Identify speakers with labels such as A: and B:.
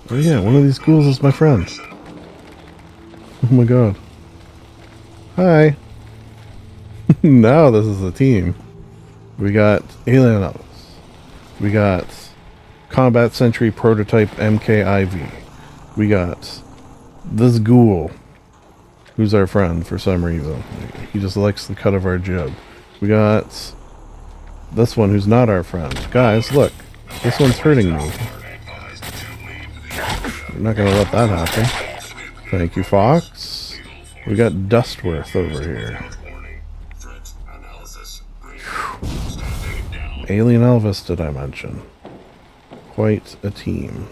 A: Oh yeah, one of these ghouls is my friend. Oh my god. Hi. Now this is a team. We got Alien Elves. We got Combat Sentry Prototype MKIV. We got this ghoul, who's our friend for some reason. He just likes the cut of our jib. We got this one who's not our friend. Guys, look. This one's hurting me. I'm not gonna let that happen. Thank you, Fox. We got Dustworth over here. Whew. Alien Elvis, did I mention? Quite a team.